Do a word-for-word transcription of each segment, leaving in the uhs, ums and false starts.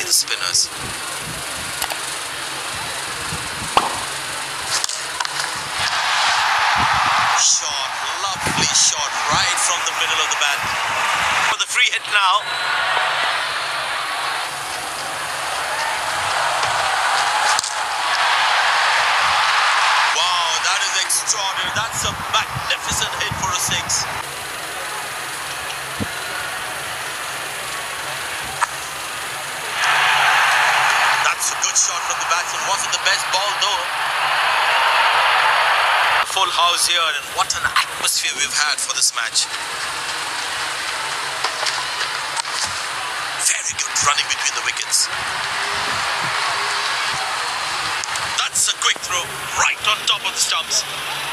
the spinners. Shot, lovely shot right from the middle of the bat. For the free hit now. Wow, that is extraordinary. That's a magnificent hit for a six. That's a good shot from the batsman. Wasn't the best ball though. Full house here, and what an atmosphere we've had for this match. Very good running between the wickets. That's a quick throw right on top of the stumps.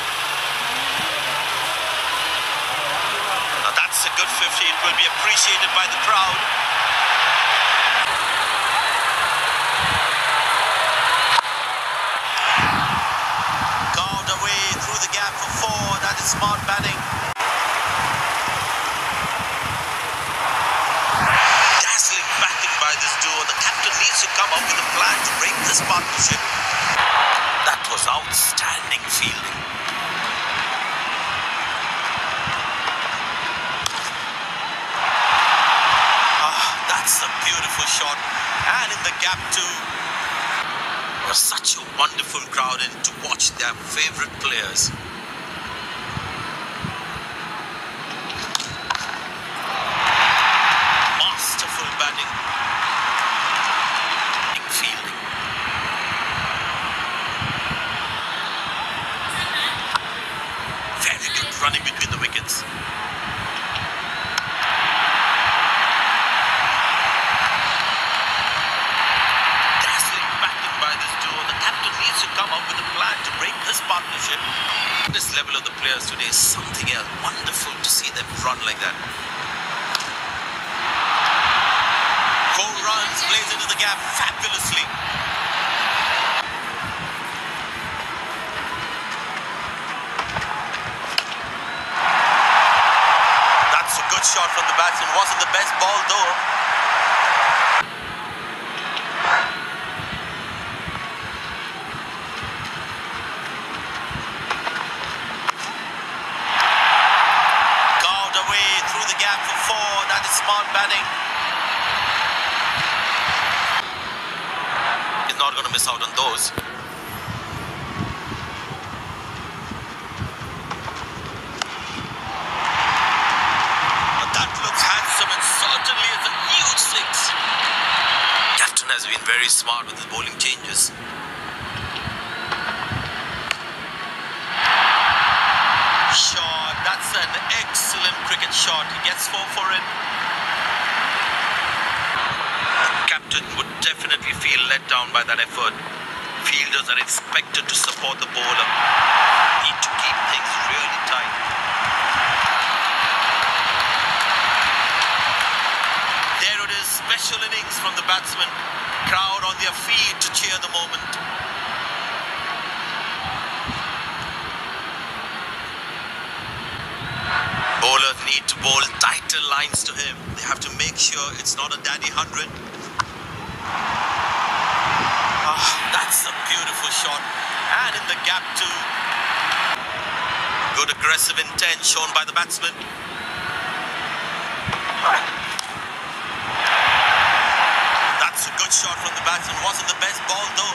Now that's a good fifty. It will be appreciated by the crowd. Smart batting. Dazzling batting by this duo. The captain needs to come up with a plan to break this partnership. That was outstanding fielding. Ah, that's a beautiful shot. And in the gap too. It was such a wonderful crowd in to watch their favourite players. Running between the wickets. Dazzling batting by this duo. The captain needs to come up with a plan to break this partnership. This level of the players today is something else. Wonderful to see them run like that. Four runs, plays into the gap fabulously. Shot from the batsman. Wasn't the best ball though. Carved away through the gap for four. That is smart batting. He's not going to miss out on those. Has been very smart with his bowling changes. Shot, that's an excellent cricket shot. He gets four for it. The captain would definitely feel let down by that effort. Fielders are expected to support the bowler. Need to keep things really tight. There it is, special innings from the batsman. Crowd on their feet to cheer the moment. Bowlers need to bowl tighter lines to him. They have to make sure it's not a daddy hundred. Ah, that's a beautiful shot. And in the gap too. Good aggressive intent shown by the batsman. That's a good shot from the batsman. Wasn't the best ball though.